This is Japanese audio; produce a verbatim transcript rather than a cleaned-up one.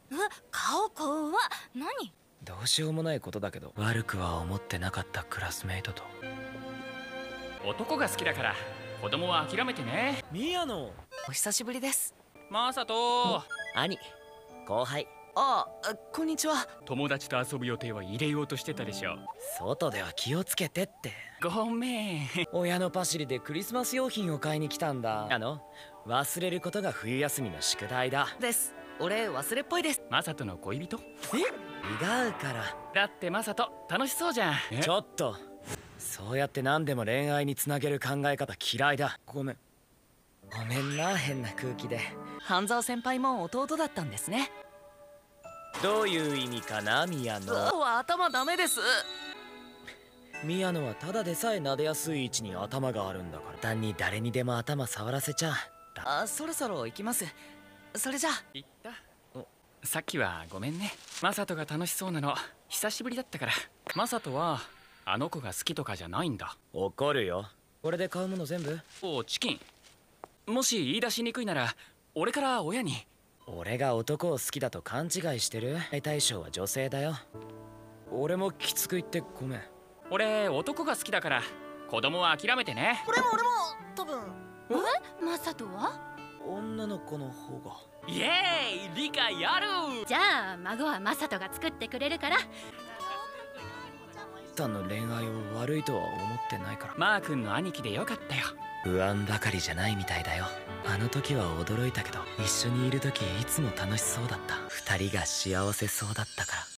え、顔怖っ。何？ どうしようもないことだけど、悪くは思ってなかったクラスメイトと。 男が好きだから子供は諦めてね。 宮野、 お久しぶりです。 マサト。 兄、後輩。 ああ、こんにちは。 友達と遊ぶ予定は入れようとしてたでしょ。 外では気をつけてって。 ごめん。 親のパシリでクリスマス用品を買いに来たんだ。あの忘れることが冬休みの宿題だ。 です。俺忘れっぽいです。 マサトの恋人？ え？違うから。 だってマサト楽しそうじゃん。 ちょっと、そうやって何でも恋愛につなげる考え方嫌いだ。ごめんごめんな、変な空気で。 半沢先輩も弟だったんですね。 どういう意味かな、宮野。 うわ、頭ダメです。 宮野はただでさえ撫でやすい位置に頭があるんだから、単に誰にでも頭触らせちゃだ。 あ、そろそろ行きます。それじゃあ。 言った。さっきはごめんね。マサトが楽しそうなの久しぶりだったから。マサトはあの子が好きとかじゃないんだ。 怒るよ。これで買うもの全部？ おチキン、もし言い出しにくいなら俺から親に。 俺が男を好きだと勘違いしてる？対象は女性だよ。俺もきつく言ってごめん。 俺男が好きだから子供は諦めてね。 俺も俺も多分。 え？マサトは？ 女の子の方が。 イエーイ、理解ある。 じゃあ孫はマサトが作ってくれるから。 タンの恋愛を悪いとは思ってないから。 マー君の兄貴でよかったよ。 不安ばかりじゃないみたいだよ。あの時は驚いたけど、一緒にいる時いつも楽しそうだった。二人が幸せそうだったから。